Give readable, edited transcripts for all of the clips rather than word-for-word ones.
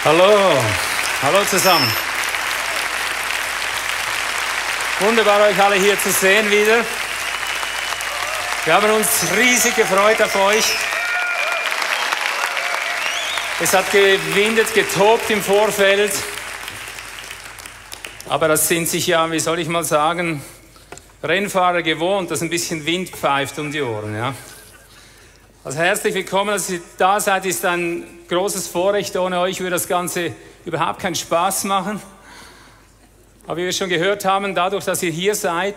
Hallo, hallo zusammen. Wunderbar, euch alle hier zu sehen wieder. Wir haben uns riesig gefreut auf euch. Es hat gewindet, getobt im Vorfeld. Aber das sind sich ja, wie soll ich mal sagen, Rennfahrer gewohnt, dass ein bisschen Wind pfeift um die Ohren. Ja. Also herzlich willkommen, dass ihr da seid, ist ein großes Vorrecht. Ohne euch würde das Ganze überhaupt keinen Spaß machen. Aber wie wir schon gehört haben, dadurch, dass ihr hier seid,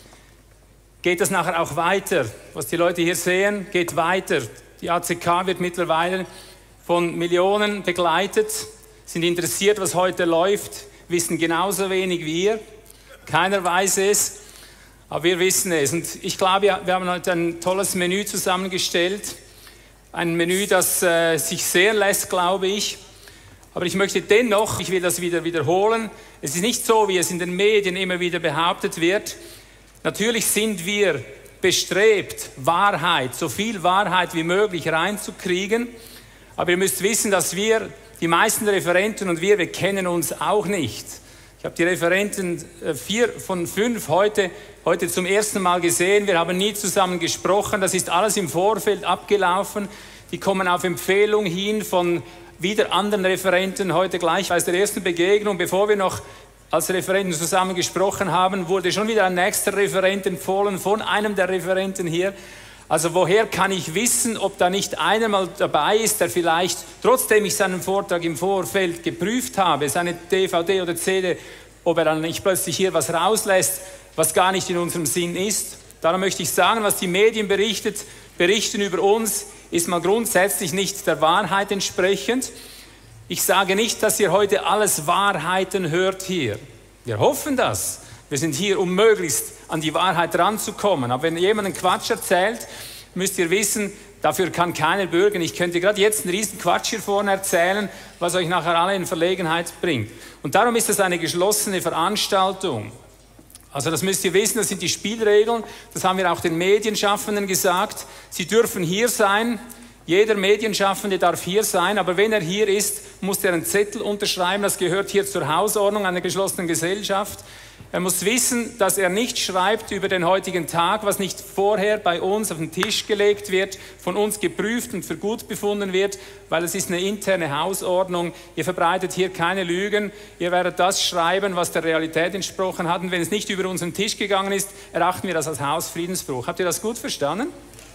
geht das nachher auch weiter. Was die Leute hier sehen, geht weiter. Die ACK wird mittlerweile von Millionen begleitet, sind interessiert, was heute läuft, wissen genauso wenig wie ihr. Keiner weiß es, aber wir wissen es. Und ich glaube, wir haben heute ein tolles Menü zusammengestellt. Ein Menü, das sich sehen lässt, glaube ich. Aber ich möchte dennoch, ich will das wieder wiederholen, es ist nicht so, wie es in den Medien immer wieder behauptet wird. Natürlich sind wir bestrebt, Wahrheit, so viel Wahrheit wie möglich reinzukriegen. Aber ihr müsst wissen, dass wir, die meisten Referenten und wir kennen uns auch nicht. Ich habe die Referenten 4 von 5 heute zum ersten Mal gesehen. Wir haben nie zusammen gesprochen. Das ist alles im Vorfeld abgelaufen. Die kommen auf Empfehlung hin von wieder anderen Referenten. Heute gleich bei der ersten Begegnung, bevor wir noch als Referenten zusammen gesprochen haben, wurde schon wieder ein nächster Referent empfohlen von einem der Referenten hier. Also woher kann ich wissen, ob da nicht einer mal dabei ist, der vielleicht, trotzdem ich seinen Vortrag im Vorfeld geprüft habe, seine DVD oder CD, ob er dann nicht plötzlich hier was rauslässt, was gar nicht in unserem Sinn ist. Darum möchte ich sagen, was die Medien berichten über uns, ist mal grundsätzlich nicht der Wahrheit entsprechend. Ich sage nicht, dass ihr heute alles Wahrheiten hört hier. Wir hoffen das. Wir sind hier, um möglichst an die Wahrheit ranzukommen. Aber wenn jemand einen Quatsch erzählt, müsst ihr wissen, dafür kann keiner bürgen. Ich könnte gerade jetzt einen riesen Quatsch hier vorne erzählen, was euch nachher alle in Verlegenheit bringt. Und darum ist das eine geschlossene Veranstaltung. Also das müsst ihr wissen, das sind die Spielregeln. Das haben wir auch den Medienschaffenden gesagt. Sie dürfen hier sein. Jeder Medienschaffende darf hier sein, aber wenn er hier ist, muss er einen Zettel unterschreiben. Das gehört hier zur Hausordnung einer geschlossenen Gesellschaft. Er muss wissen, dass er nicht schreibt über den heutigen Tag, was nicht vorher bei uns auf den Tisch gelegt wird, von uns geprüft und für gut befunden wird, weil es ist eine interne Hausordnung. Ihr verbreitet hier keine Lügen. Ihr werdet das schreiben, was der Realität entsprochen hat. Und wenn es nicht über unseren Tisch gegangen ist, erachten wir das als Hausfriedensbruch. Habt ihr das gut verstanden?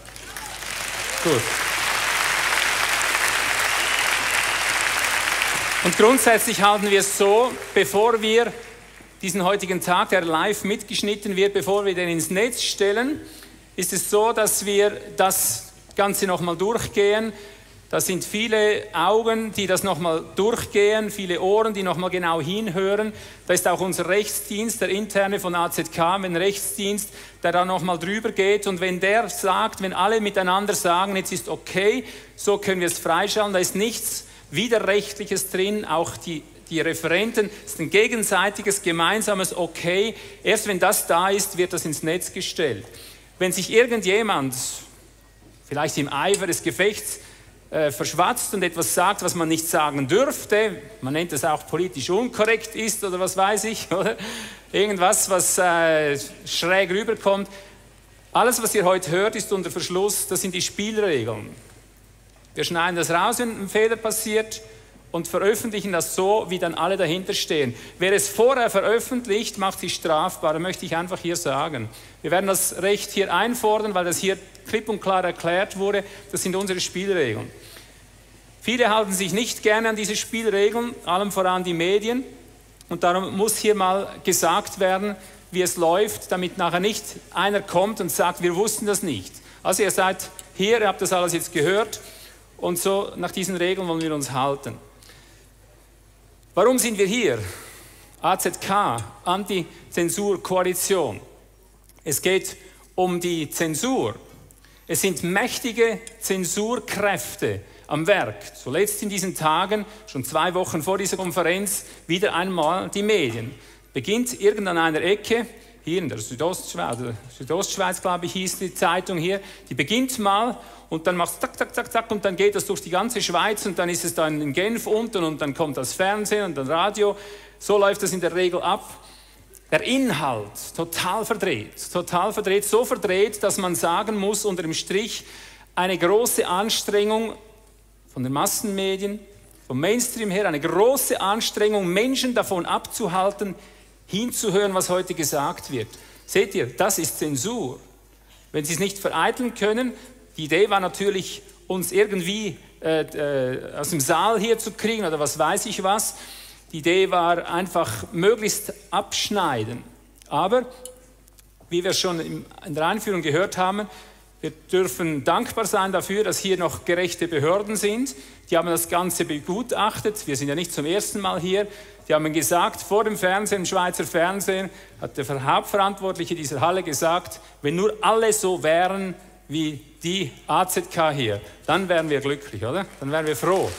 Gut. Und grundsätzlich halten wir es so, bevor wir diesen heutigen Tag, der live mitgeschnitten wird, bevor wir den ins Netz stellen, ist es so, dass wir das Ganze nochmal durchgehen. Da sind viele Augen, die das nochmal durchgehen, viele Ohren, die nochmal genau hinhören. Da ist auch unser Rechtsdienst, der interne von AZK, ein Rechtsdienst, der da nochmal drüber geht. Und wenn der sagt, wenn alle miteinander sagen, jetzt ist okay, so können wir es freischalten, da ist nichts Widerrechtliches drin, auch die Referenten, es ist ein gegenseitiges, gemeinsames Okay. Erst wenn das da ist, wird das ins Netz gestellt. Wenn sich irgendjemand, vielleicht im Eifer des Gefechts, verschwatzt und etwas sagt, was man nicht sagen dürfte, man nennt es auch politisch unkorrekt ist oder was weiß ich, oder? Irgendwas, was schräg rüberkommt. Alles, was ihr heute hört, ist unter Verschluss, das sind die Spielregeln. Wir schneiden das raus, wenn ein Fehler passiert, und veröffentlichen das so, wie dann alle dahinter stehen. Wer es vorher veröffentlicht, macht sich strafbar, das möchte ich einfach hier sagen. Wir werden das Recht hier einfordern, weil das hier klipp und klar erklärt wurde. Das sind unsere Spielregeln. Viele halten sich nicht gerne an diese Spielregeln, allem voran die Medien. Und darum muss hier mal gesagt werden, wie es läuft, damit nachher nicht einer kommt und sagt, wir wussten das nicht. Also ihr seid hier, ihr habt das alles jetzt gehört und so nach diesen Regeln wollen wir uns halten. Warum sind wir hier? AZK, Anti-Zensur-Koalition. Es geht um die Zensur. Es sind mächtige Zensurkräfte am Werk. Zuletzt in diesen Tagen, schon 2 Wochen vor dieser Konferenz, wieder einmal die Medien. Beginnt irgend an einer Ecke, hier in der Südostschweiz, glaube ich, hieß die Zeitung hier, die beginnt mal und dann macht es zack, zack, zack, zack und dann geht das durch die ganze Schweiz und dann ist es dann in Genf unten und dann kommt das Fernsehen und dann Radio. So läuft das in der Regel ab. Der Inhalt total verdreht, so verdreht, dass man sagen muss, unter dem Strich, eine große Anstrengung von den Massenmedien, vom Mainstream her, eine große Anstrengung, Menschen davon abzuhalten, hinzuhören, was heute gesagt wird. Seht ihr, das ist Zensur. Wenn Sie es nicht vereiteln können, die Idee war natürlich, uns irgendwie aus dem Saal hier zu kriegen oder was weiß ich was. Die Idee war einfach möglichst abschneiden. Aber, wie wir schon in der Einführung gehört haben, wir dürfen dankbar sein dafür, dass hier noch gerechte Behörden sind. Die haben das Ganze begutachtet. Wir sind ja nicht zum ersten Mal hier. Die haben gesagt, vor dem Fernsehen, im Schweizer Fernsehen, hat der Hauptverantwortliche dieser Halle gesagt, wenn nur alle so wären wie die AZK hier, dann wären wir glücklich, oder? Dann wären wir froh.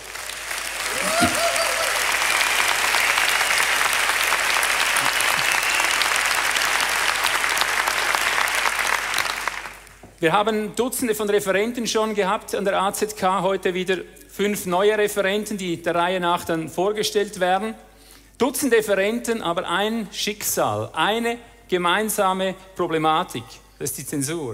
Wir haben Dutzende von Referenten schon gehabt an der AZK, heute wieder 5 neue Referenten, die der Reihe nach dann vorgestellt werden. Dutzende Referenten, aber ein Schicksal, eine gemeinsame Problematik, das ist die Zensur.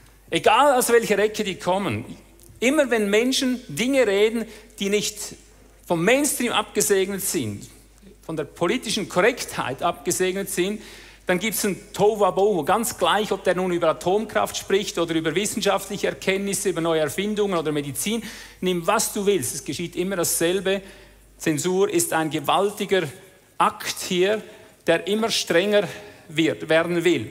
Egal aus welcher Ecke die kommen, immer wenn Menschen Dinge reden, die nicht vom Mainstream abgesegnet sind, von der politischen Korrektheit abgesegnet sind, dann gibt es ein Tohuwabohu, ganz gleich, ob der nun über Atomkraft spricht oder über wissenschaftliche Erkenntnisse, über neue Erfindungen oder Medizin. Nimm, was du willst, es geschieht immer dasselbe. Zensur ist ein gewaltiger Akt hier, der immer strenger werden will.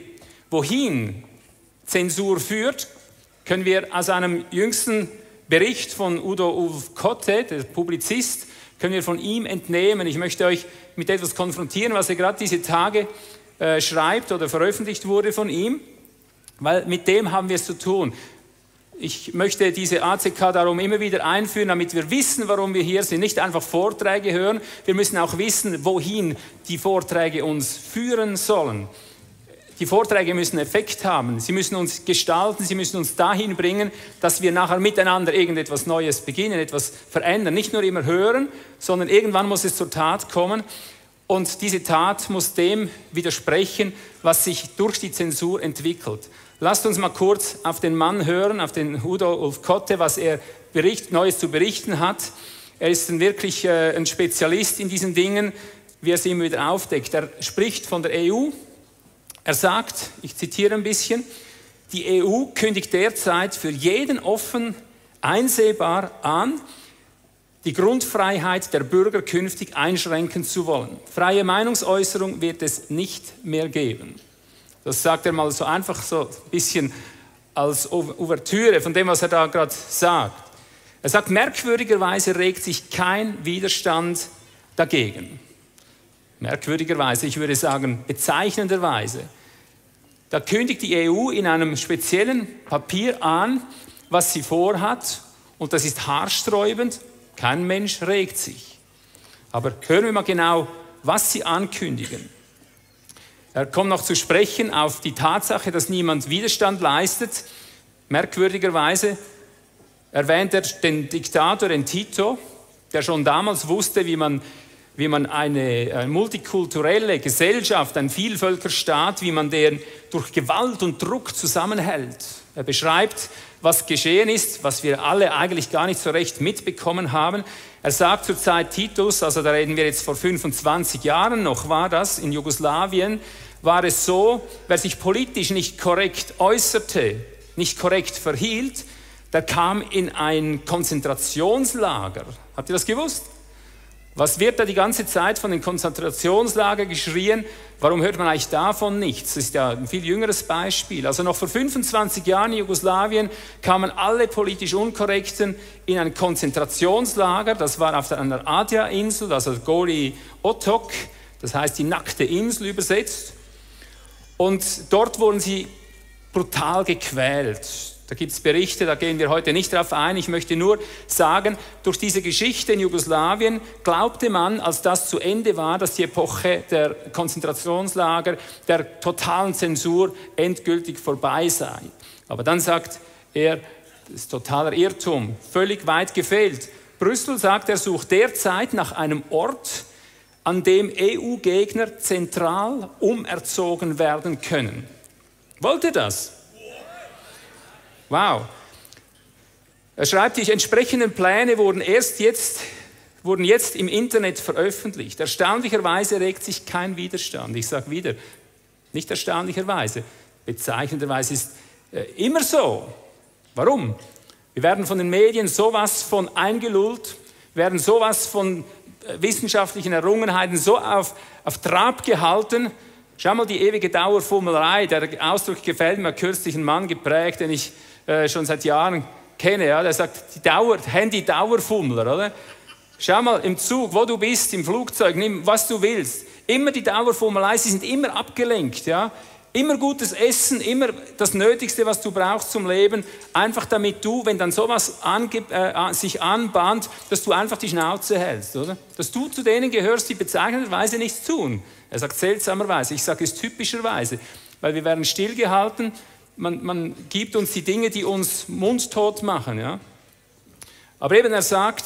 Wohin Zensur führt, können wir aus einem jüngsten Bericht von Udo Ulfkotte, der Publizist, können wir von ihm entnehmen. Ich möchte euch mit etwas konfrontieren, was er gerade diese Tage schreibt oder veröffentlicht wurde von ihm, weil mit dem haben wir es zu tun. Ich möchte diese AZK darum immer wieder einführen, damit wir wissen, warum wir hier sind. Nicht einfach Vorträge hören, wir müssen auch wissen, wohin die Vorträge uns führen sollen. Die Vorträge müssen Effekt haben, sie müssen uns gestalten, sie müssen uns dahin bringen, dass wir nachher miteinander irgendetwas Neues beginnen, etwas verändern. Nicht nur immer hören, sondern irgendwann muss es zur Tat kommen. Und diese Tat muss dem widersprechen, was sich durch die Zensur entwickelt. Lasst uns mal kurz auf den Mann hören, auf den Udo Ulfkotte, was er Neues zu berichten hat. Er ist wirklich ein Spezialist in diesen Dingen, wie er es immer wieder aufdeckt. Er spricht von der EU. Er sagt, ich zitiere ein bisschen, die EU kündigt derzeit für jeden offen einsehbar an, die Grundfreiheit der Bürger künftig einschränken zu wollen. Freie Meinungsäußerung wird es nicht mehr geben. Das sagt er mal so einfach so ein bisschen als Ouvertüre von dem, was er da gerade sagt. Er sagt, merkwürdigerweise regt sich kein Widerstand dagegen. Merkwürdigerweise, ich würde sagen bezeichnenderweise. Da kündigt die EU in einem speziellen Papier an, was sie vorhat, und das ist haarsträubend. Kein Mensch regt sich. Aber hören wir mal genau, was sie ankündigen. Er kommt noch zu sprechen auf die Tatsache, dass niemand Widerstand leistet. Merkwürdigerweise erwähnt er den Diktator, den Tito, der schon damals wusste, wie man eine multikulturelle Gesellschaft, einen Vielvölkerstaat, wie man den durch Gewalt und Druck zusammenhält. Er beschreibt, was geschehen ist, was wir alle eigentlich gar nicht so recht mitbekommen haben. Er sagt zur Zeit Titus, also da reden wir jetzt vor 25 Jahren noch, war das in Jugoslawien, war es so, wer sich politisch nicht korrekt äußerte, nicht korrekt verhielt, der kam in ein Konzentrationslager. Habt ihr das gewusst? Was wird da die ganze Zeit von den Konzentrationslagern geschrien? Warum hört man eigentlich davon nichts? Das ist ja ein viel jüngeres Beispiel. Also noch vor 25 Jahren in Jugoslawien kamen alle politisch Unkorrekten in ein Konzentrationslager. Das war auf einer Adria-Insel, also Goli Otok, das heißt die nackte Insel übersetzt. Und dort wurden sie brutal gequält. Da gibt es Berichte, da gehen wir heute nicht drauf ein. Ich möchte nur sagen, durch diese Geschichte in Jugoslawien glaubte man, als das zu Ende war, dass die Epoche der Konzentrationslager, der totalen Zensur endgültig vorbei sei. Aber dann sagt er, das ist totaler Irrtum, völlig weit gefehlt. Brüssel sagt, er sucht derzeit nach einem Ort, an dem EU-Gegner zentral umerzogen werden können. Wollt ihr das? Wow. Er schreibt, die entsprechenden Pläne wurden jetzt im Internet veröffentlicht. Erstaunlicherweise regt sich kein Widerstand. Ich sage wieder, nicht erstaunlicherweise, bezeichnenderweise ist immer so. Warum? Wir werden von den Medien sowas von eingelullt, werden sowas von wissenschaftlichen Errungenheiten so auf Trab gehalten. Schau mal die ewige Dauerfummelerei, der Ausdruck gefällt mir, kürzlich ein Mann geprägt, den ich schon seit Jahren kenne, ja, der sagt, Handy-Dauerfummler, oder? Schau mal im Zug, wo du bist, im Flugzeug, nimm was du willst. Immer die Dauerfummelei, sie sind immer abgelenkt, ja. Immer gutes Essen, immer das Nötigste, was du brauchst zum Leben, einfach damit du, wenn dann sowas sich anbahnt, dass du einfach die Schnauze hältst, oder? Dass du zu denen gehörst, die bezeichnenderweise nichts tun. Er sagt seltsamerweise, ich sage es typischerweise, weil wir werden stillgehalten, man gibt uns die Dinge, die uns mundtot machen. Ja? Aber eben er sagt,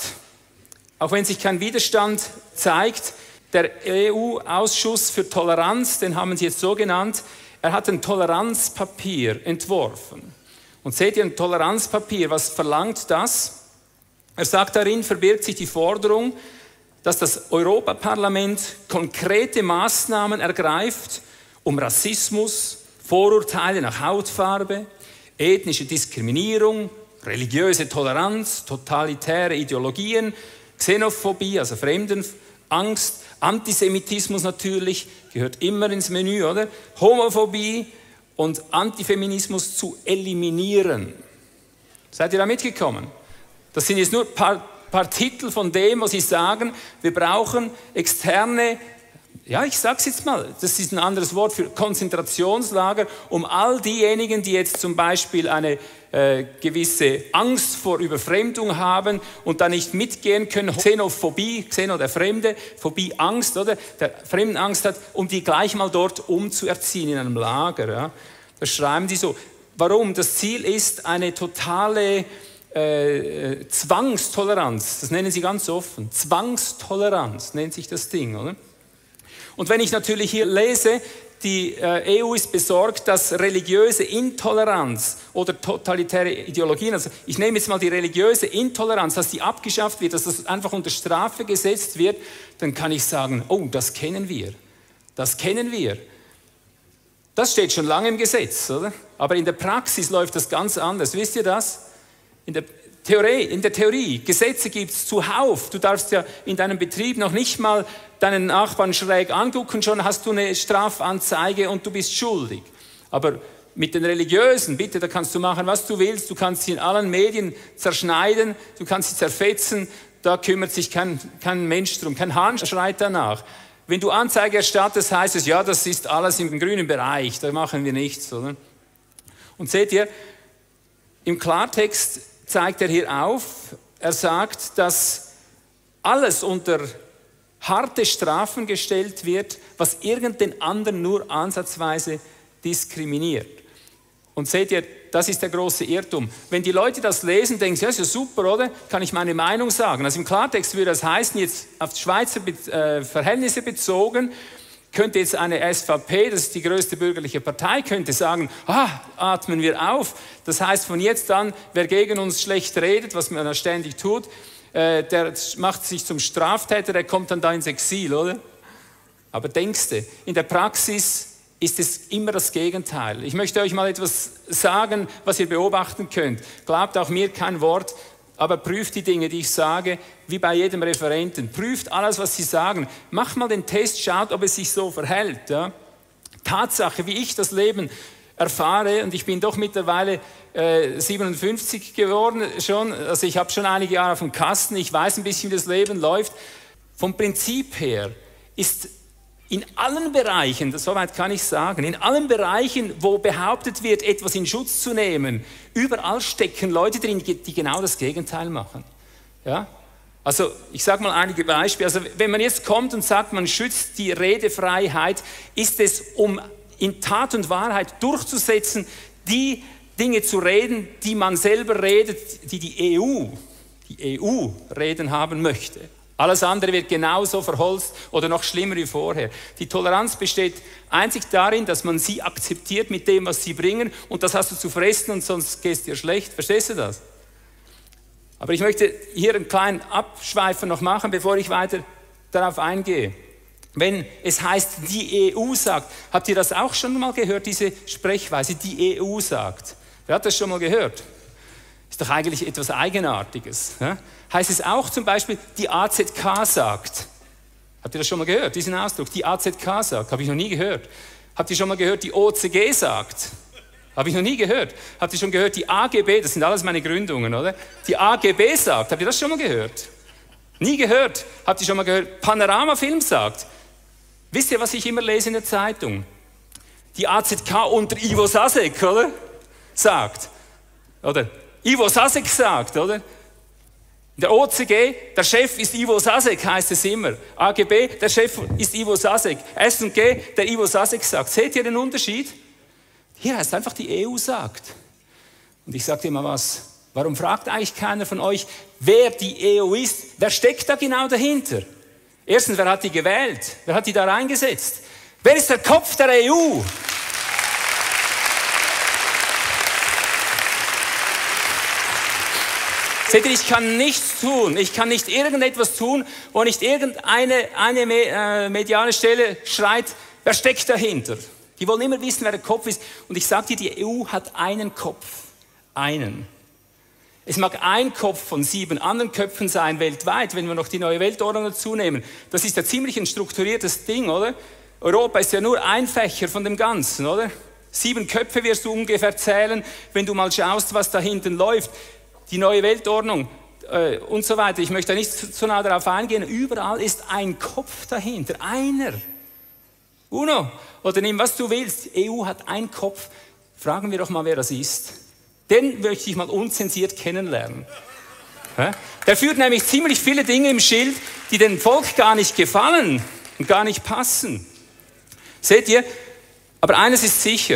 auch wenn sich kein Widerstand zeigt, der EU-Ausschuss für Toleranz, den haben sie jetzt so genannt, er hat ein Toleranzpapier entworfen. Und seht ihr, ein Toleranzpapier, was verlangt das? Er sagt, darin verbirgt sich die Forderung, dass das Europaparlament konkrete Maßnahmen ergreift, um Rassismus, Vorurteile nach Hautfarbe, ethnische Diskriminierung, religiöse Toleranz, totalitäre Ideologien, Xenophobie, also Fremdenangst, Antisemitismus natürlich, gehört immer ins Menü, oder? Homophobie und Antifeminismus zu eliminieren. Seid ihr da mitgekommen? Das sind jetzt nur ein paar Titel von dem, was sie sagen, wir brauchen externe, ja, ich sage es jetzt mal, das ist ein anderes Wort für Konzentrationslager, um all diejenigen, die jetzt zum Beispiel eine gewisse Angst vor Überfremdung haben und da nicht mitgehen können, Xenophobie, Xeno der Fremde, Phobie Angst, oder? Der Fremdenangst hat, um die gleich mal dort umzuerziehen in einem Lager. Ja? Das schreiben die so. Warum? Das Ziel ist eine totale Zwangstoleranz, das nennen sie ganz offen. Zwangstoleranz nennt sich das Ding, oder? Und wenn ich natürlich hier lese, die EU ist besorgt, dass religiöse Intoleranz oder totalitäre Ideologien, also ich nehme jetzt mal die religiöse Intoleranz, dass die abgeschafft wird, dass das einfach unter Strafe gesetzt wird, dann kann ich sagen, oh, das kennen wir. Das kennen wir. Das steht schon lange im Gesetz, oder? Aber in der Praxis läuft das ganz anders. Wisst ihr das? In der Theorie, Gesetze gibt es zuhauf. Du darfst ja in deinem Betrieb noch nicht mal deinen Nachbarn schräg angucken, schon hast du eine Strafanzeige und du bist schuldig. Aber mit den Religiösen, bitte, da kannst du machen, was du willst. Du kannst sie in allen Medien zerschneiden, du kannst sie zerfetzen. Da kümmert sich kein Mensch drum, kein Hahn schreit danach. Wenn du Anzeige erstattest, heißt es, ja, das ist alles im grünen Bereich, da machen wir nichts, oder? Und seht ihr, im Klartext zeigt er hier auf, er sagt, dass alles unter harte Strafen gestellt wird, was irgendeinen anderen nur ansatzweise diskriminiert. Und seht ihr, das ist der große Irrtum. Wenn die Leute das lesen, denken sie, ja, ist ja super, oder? Kann ich meine Meinung sagen? Also im Klartext würde das heißen, jetzt auf Schweizer Verhältnisse bezogen, könnte jetzt eine SVP, das ist die größte bürgerliche Partei, könnte sagen, atmen wir auf. Das heißt von jetzt an, wer gegen uns schlecht redet, was man da ständig tut, der macht sich zum Straftäter, der kommt dann da ins Exil, oder? Aber denkste, in der Praxis ist es immer das Gegenteil. Ich möchte euch mal etwas sagen, was ihr beobachten könnt. Glaubt auch mir kein Wort, aber prüft die Dinge, die ich sage, wie bei jedem Referenten. Prüft alles, was sie sagen. Macht mal den Test, schaut, ob es sich so verhält. Ja? Tatsache, wie ich das Leben erfahre, und ich bin doch mittlerweile 57 geworden schon, also ich habe schon einige Jahre auf dem Kasten, ich weiß ein bisschen, wie das Leben läuft. Vom Prinzip her ist In allen Bereichen, soweit kann ich sagen, in allen Bereichen, wo behauptet wird, etwas in Schutz zu nehmen, überall stecken Leute drin, die genau das Gegenteil machen. Ja? Also ich sage mal einige Beispiele. Also wenn man jetzt kommt und sagt, man schützt die Redefreiheit, ist es, um in Tat und Wahrheit durchzusetzen, die Dinge zu reden, die man selber redet, die EU reden haben möchte. Alles andere wird genauso verholzt oder noch schlimmer wie vorher. Die Toleranz besteht einzig darin, dass man sie akzeptiert mit dem, was sie bringen, und das hast du zu fressen und sonst geht es dir schlecht. Verstehst du das? Aber ich möchte hier einen kleinen Abschweifer noch machen, bevor ich weiter darauf eingehe. Wenn es heißt, die EU sagt, habt ihr das auch schon mal gehört, diese Sprechweise, die EU sagt? Wer hat das schon mal gehört? Ist doch eigentlich etwas Eigenartiges. Ja? Heißt es auch zum Beispiel, die AZK sagt. Habt ihr das schon mal gehört, diesen Ausdruck? Die AZK sagt, habe ich noch nie gehört. Habt ihr schon mal gehört, die OCG sagt? Habe ich noch nie gehört. Habt ihr schon gehört, die AGB, das sind alles meine Gründungen, oder? Die AGB sagt, habt ihr das schon mal gehört? Nie gehört. Habt ihr schon mal gehört, Panorama Film sagt? Wisst ihr, was ich immer lese in der Zeitung? Die AZK unter Ivo Sasek, oder? Sagt. Oder? Ivo Sasek sagt, oder? Der OCG, der Chef ist Ivo Sasek, heißt es immer. AGB, der Chef ist Ivo Sasek. S&G, der Ivo Sasek sagt. Seht ihr den Unterschied? Hier heißt einfach, die EU sagt. Und ich sage dir mal was. Warum fragt eigentlich keiner von euch, wer die EU ist? Wer steckt da genau dahinter? Erstens, wer hat die gewählt? Wer hat die da reingesetzt? Wer ist der Kopf der EU? Seht ihr, ich kann nichts tun, ich kann nicht irgendetwas tun, wo nicht irgendeine mediale Stelle schreit, wer steckt dahinter? Die wollen immer wissen, wer der Kopf ist. Und ich sage dir, die EU hat einen Kopf. Einen. Es mag ein Kopf von 7 anderen Köpfen sein weltweit, wenn wir noch die neue Weltordnung dazu nehmen. Das ist ja ziemlich ein strukturiertes Ding, oder? Europa ist ja nur ein Fächer von dem Ganzen, oder? 7 Köpfe wirst du ungefähr zählen, wenn du mal schaust, was da hinten läuft. Die neue Weltordnung und so weiter. Ich möchte da nicht zu nah darauf eingehen. Überall ist ein Kopf dahinter. Einer. Uno. Oder nimm, was du willst. EU hat einen Kopf. Fragen wir doch mal, wer das ist. Den möchte ich mal unzensiert kennenlernen. Der führt nämlich ziemlich viele Dinge im Schild, die dem Volk gar nicht gefallen und gar nicht passen. Seht ihr? Aber eines ist sicher.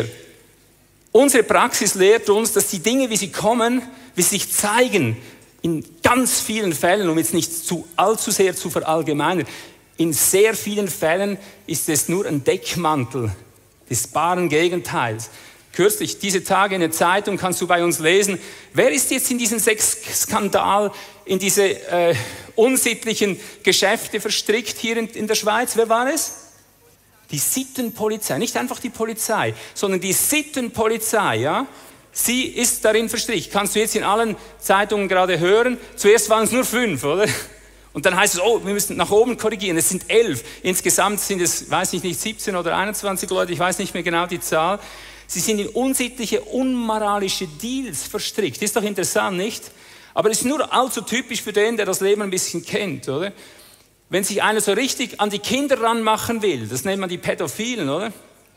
Unsere Praxis lehrt uns, dass die Dinge, wie sie kommen, wie sie sich zeigen, in ganz vielen Fällen, um jetzt nicht allzu sehr zu verallgemeinern, in sehr vielen Fällen ist es nur ein Deckmantel des wahren Gegenteils. Kürzlich, diese Tage in der Zeitung kannst du bei uns lesen, wer ist jetzt in diesen Sexskandal, in diese unsittlichen Geschäfte verstrickt hier in der Schweiz? Wer war es? Die Sittenpolizei, nicht einfach die Polizei, sondern die Sittenpolizei, ja? Sie ist darin verstrickt. Kannst du jetzt in allen Zeitungen gerade hören. Zuerst waren es nur 5, oder? Und dann heißt es, oh, wir müssen nach oben korrigieren. Es sind 11. Insgesamt sind es, weiß ich nicht, 17 oder 21 Leute, ich weiß nicht mehr genau die Zahl. Sie sind in unsittliche, unmoralische Deals verstrickt. Ist doch interessant, nicht? Aber es ist nur allzu typisch für den, der das Leben ein bisschen kennt, oder? Wenn sich einer so richtig an die Kinder ranmachen will, das nennt man die Pädophilen, oder?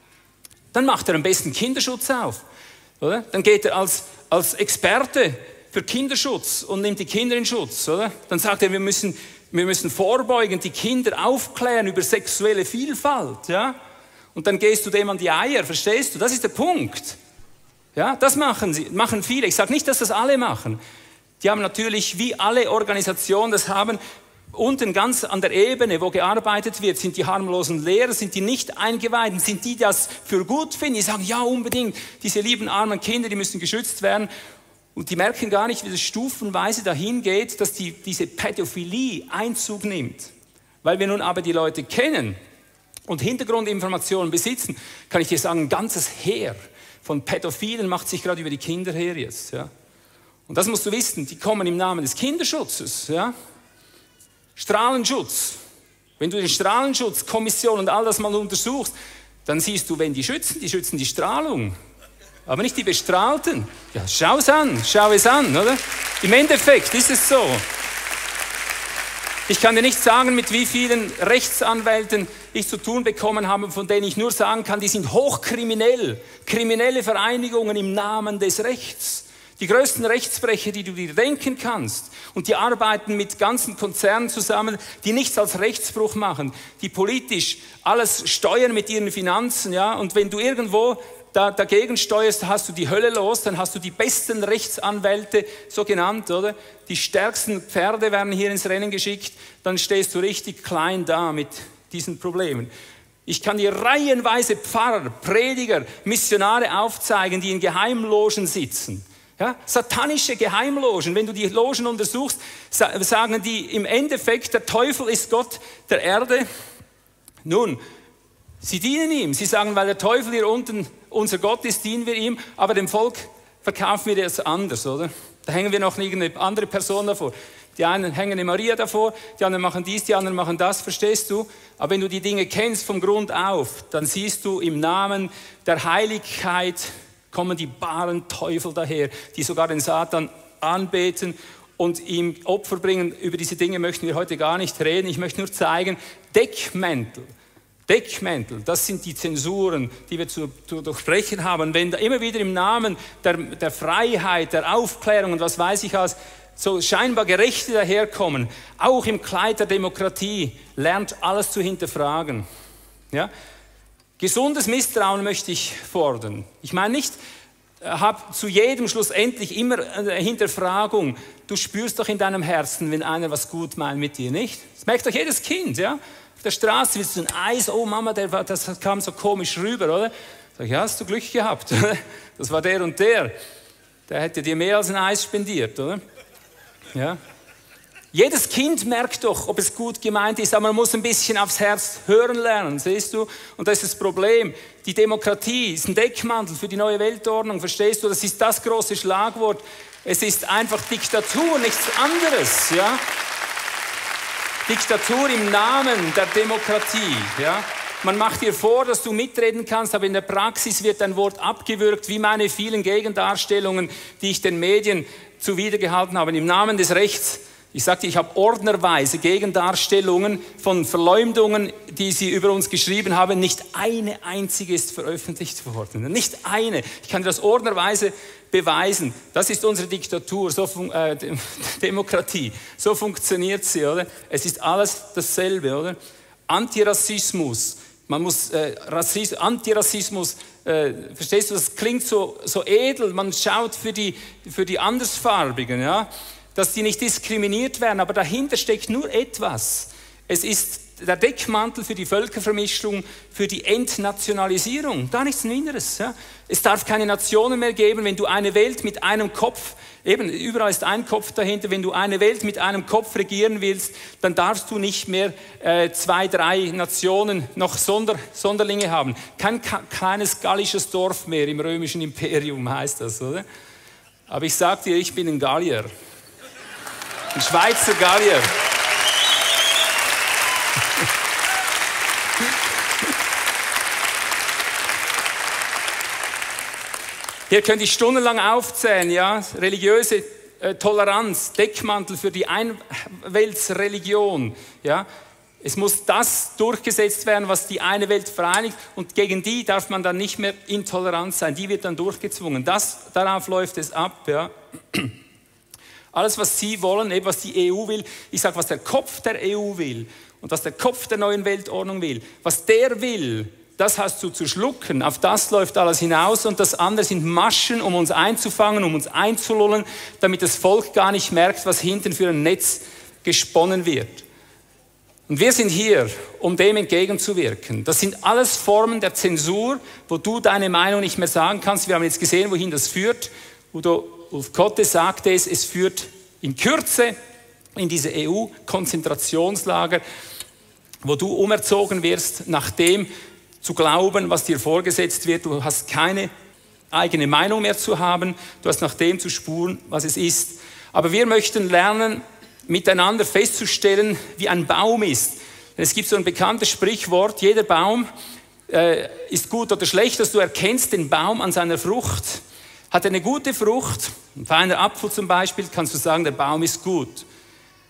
Dann macht er am besten Kinderschutz auf. Oder? Dann geht er als Experte für Kinderschutz und nimmt die Kinder in Schutz. Oder? Dann sagt er, wir müssen vorbeugend die Kinder aufklären über sexuelle Vielfalt. Ja? Und dann gehst du dem an die Eier, verstehst du? Das ist der Punkt. Ja? Das machen viele. Ich sage nicht, dass das alle machen. Die haben natürlich, wie alle Organisationen das haben, unten ganz an der Ebene, wo gearbeitet wird, sind die harmlosen Lehrer, sind die nicht Eingeweihten, sind die das für gut finden, die sagen, ja unbedingt, diese lieben armen Kinder, die müssen geschützt werden. Und die merken gar nicht, wie das stufenweise dahin geht, dass diese Pädophilie Einzug nimmt. Weil wir nun aber die Leute kennen und Hintergrundinformationen besitzen, kann ich dir sagen, ein ganzes Heer von Pädophilen macht sich gerade über die Kinder her jetzt. Ja. Und das musst du wissen, die kommen im Namen des Kinderschutzes, ja. Strahlenschutz. Wenn du die Strahlenschutzkommission und all das mal untersuchst, dann siehst du, wenn die schützen die Strahlung. Aber nicht die Bestrahlten. Ja, schau es an, oder? Im Endeffekt ist es so. Ich kann dir nicht sagen, mit wie vielen Rechtsanwälten ich zu tun bekommen habe, von denen ich nur sagen kann, die sind hochkriminell. Kriminelle Vereinigungen im Namen des Rechts. Die größten Rechtsbrecher, die du dir denken kannst. Und die arbeiten mit ganzen Konzernen zusammen, die nichts als Rechtsbruch machen, die politisch alles steuern mit ihren Finanzen. Ja? Und wenn du irgendwo dagegen steuerst, hast du die Hölle los, dann hast du die besten Rechtsanwälte, so genannt, oder? Die stärksten Pferde werden hier ins Rennen geschickt, dann stehst du richtig klein da mit diesen Problemen. Ich kann dir reihenweise Pfarrer, Prediger, Missionare aufzeigen, die in Geheimlogen sitzen. Ja, satanische Geheimlogen, wenn du die Logen untersuchst, sagen die im Endeffekt, der Teufel ist Gott der Erde. Nun, sie dienen ihm. Sie sagen, weil der Teufel hier unten unser Gott ist, dienen wir ihm, aber dem Volk verkaufen wir das anders, oder? Da hängen wir noch irgendeine andere Person davor. Die einen hängen eine Maria davor, die anderen machen dies, die anderen machen das, verstehst du? Aber wenn du die Dinge kennst vom Grund auf, dann siehst du im Namen der Heiligkeit kommen die wahren Teufel daher, die sogar den Satan anbeten und ihm Opfer bringen. Über diese Dinge möchten wir heute gar nicht reden. Ich möchte nur zeigen, Deckmäntel, das sind die Zensuren, die wir zu durchbrechen haben. Wenn da immer wieder im Namen der Freiheit, der Aufklärung und was weiß ich was, so scheinbar Gerechte daherkommen, auch im Kleid der Demokratie, lernt alles zu hinterfragen. Ja? Gesundes Misstrauen möchte ich fordern. Ich meine nicht, hab zu jedem schlussendlich immer eine Hinterfragung. Du spürst doch in deinem Herzen, wenn einer was gut meint mit dir, nicht? Das merkt doch jedes Kind, ja? Auf der Straße willst du ein Eis, oh Mama, das kam so komisch rüber, oder? Sag ich, ja, hast du Glück gehabt. Das war der und der. Der hätte dir mehr als ein Eis spendiert, oder? Ja? Jedes Kind merkt doch, ob es gut gemeint ist, aber man muss ein bisschen aufs Herz hören lernen, siehst du? Und das ist das Problem. Die Demokratie ist ein Deckmantel für die neue Weltordnung, verstehst du? Das ist das große Schlagwort. Es ist einfach Diktatur, nichts anderes, ja? Diktatur im Namen der Demokratie, ja? Man macht dir vor, dass du mitreden kannst, aber in der Praxis wird dein Wort abgewürgt, wie meine vielen Gegendarstellungen, die ich den Medien zuwidergehalten habe, im Namen des Rechts. Ich sagte, ich habe ordnerweise Gegendarstellungen von Verleumdungen, die sie über uns geschrieben haben. Nicht eine einzige ist veröffentlicht worden. Nicht eine. Ich kann dir das ordnerweise beweisen. Das ist unsere Diktatur, Demokratie. So funktioniert sie, oder? Es ist alles dasselbe, oder? Antirassismus. Man muss Antirassismus, verstehst du, das klingt so edel. Man schaut für die Andersfarbigen, ja? Dass die nicht diskriminiert werden, aber dahinter steckt nur etwas. Es ist der Deckmantel für die Völkervermischung, für die Entnationalisierung, gar nichts Minderes. Ja? Es darf keine Nationen mehr geben, wenn du eine Welt mit einem Kopf, eben überall ist ein Kopf dahinter, wenn du eine Welt mit einem Kopf regieren willst, dann darfst du nicht mehr 2, 3 Nationen noch Sonderlinge haben. Kein kleines gallisches Dorf mehr im römischen Imperium heißt das, oder? Aber ich sag dir, ich bin ein Gallier. Ein Schweizer Gallier. Hier könnte ich stundenlang aufzählen, ja, religiöse Toleranz, Deckmantel für die Einweltsreligion, ja. Es muss das durchgesetzt werden, was die eine Welt vereinigt, und gegen die darf man dann nicht mehr intolerant sein, die wird dann durchgezwungen. Darauf läuft es ab, ja. Alles, was sie wollen, eben was die EU will, ich sage, was der Kopf der EU will und was der Kopf der neuen Weltordnung will, was der will, das hast du zu schlucken, auf das läuft alles hinaus, und das andere sind Maschen, um uns einzufangen, um uns einzulullen, damit das Volk gar nicht merkt, was hinten für ein Netz gesponnen wird. Und wir sind hier, um dem entgegenzuwirken. Das sind alles Formen der Zensur, wo du deine Meinung nicht mehr sagen kannst. Wir haben jetzt gesehen, wohin das führt. Ulf Kotte sagte es führt in Kürze in diese EU-Konzentrationslager, wo du umerzogen wirst, nach dem zu glauben, was dir vorgesetzt wird. Du hast keine eigene Meinung mehr zu haben. Du hast nach dem zu spuren, was es ist. Aber wir möchten lernen, miteinander festzustellen, wie ein Baum ist. Es gibt so ein bekanntes Sprichwort, jeder Baum ist gut oder schlecht, dass du erkennst den Baum an seiner Frucht. Hat er eine gute Frucht, ein feiner Apfel zum Beispiel, kannst du sagen, der Baum ist gut.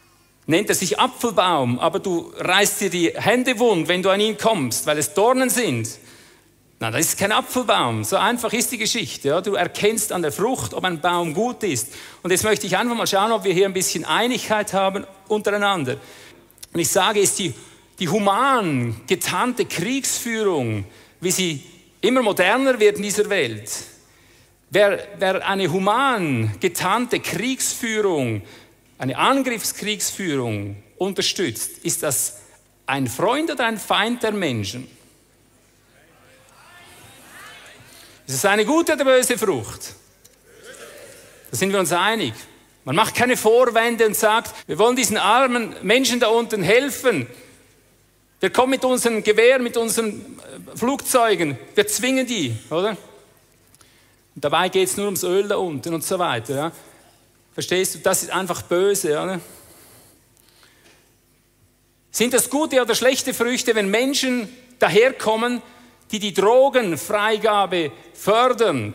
nennt er sich Apfelbaum, aber du reißt dir die Hände wund, wenn du an ihn kommst, weil es Dornen sind. Na, das ist kein Apfelbaum. So einfach ist die Geschichte. Ja? Du erkennst an der Frucht, ob ein Baum gut ist. Und jetzt möchte ich einfach mal schauen, ob wir hier ein bisschen Einigkeit haben untereinander. Und ich sage, ist die human getarnte Kriegsführung, wie sie immer moderner wird in dieser Welt. Wer eine human getarnte Kriegsführung, eine Angriffskriegsführung unterstützt, ist das ein Freund oder ein Feind der Menschen? Ist es eine gute oder böse Frucht? Da sind wir uns einig. Man macht keine Vorwände und sagt, wir wollen diesen armen Menschen da unten helfen. Wir kommen mit unseren Gewehren, mit unseren Flugzeugen, wir zwingen die, oder? Und dabei geht es nur ums Öl da unten und so weiter. Ja? Verstehst du, das ist einfach böse, oder? Sind das gute oder schlechte Früchte, wenn Menschen daherkommen, die Drogenfreigabe fördern?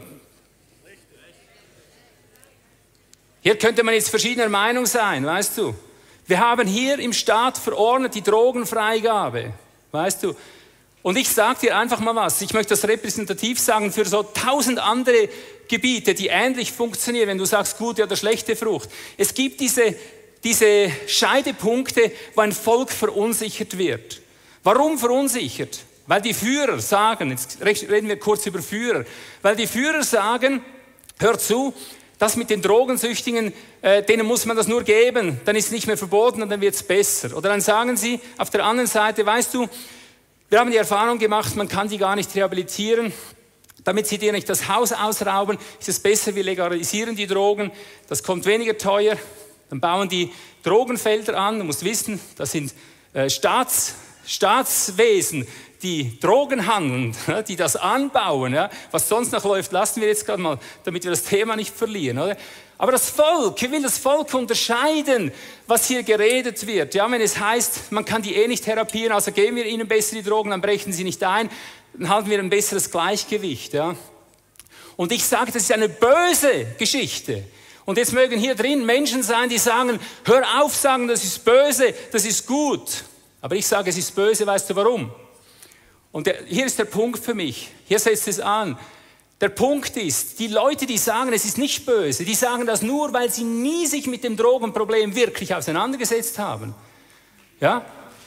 Hier könnte man jetzt verschiedener Meinung sein, weißt du. Wir haben hier im Staat verordnet die Drogenfreigabe, weißt du. Und ich sage dir einfach mal was, ich möchte das repräsentativ sagen für so 1000 andere Gebiete, die ähnlich funktionieren, wenn du sagst gute oder schlechte Frucht. Es gibt diese Scheidepunkte, wo ein Volk verunsichert wird. Warum verunsichert? Weil die Führer sagen, jetzt reden wir kurz über Führer, weil die Führer sagen, hör zu, das mit den Drogensüchtigen, denen muss man das nur geben, dann ist es nicht mehr verboten und dann wird es besser. Oder dann sagen sie auf der anderen Seite, weißt du, wir haben die Erfahrung gemacht, man kann die gar nicht rehabilitieren, damit sie dir nicht das Haus ausrauben, ist es besser, wir legalisieren die Drogen, das kommt weniger teuer, dann bauen die Drogenfelder an, du musst wissen, das sind Staatswesen, die Drogen handeln, die das anbauen, ja, was sonst noch läuft, lassen wir jetzt gerade mal, damit wir das Thema nicht verlieren. Oder? Aber das Volk, wie will das Volk unterscheiden, was hier geredet wird? Ja, wenn es heißt, man kann die nicht therapieren, also geben wir ihnen besser die Drogen, dann brechen sie nicht ein, dann halten wir ein besseres Gleichgewicht. Ja. Und ich sage, das ist eine böse Geschichte. Und jetzt mögen hier drin Menschen sein, die sagen, hör auf, sagen, das ist böse, das ist gut. Aber ich sage, es ist böse, weißt du warum? Und hier ist der Punkt für mich, hier setzt es an. Der Punkt ist, die Leute, die sagen, es ist nicht böse, die sagen das nur, weil sie nie sich mit dem Drogenproblem wirklich auseinandergesetzt haben. Ja?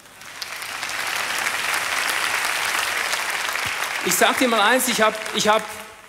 Ich sage dir mal eins, ich hab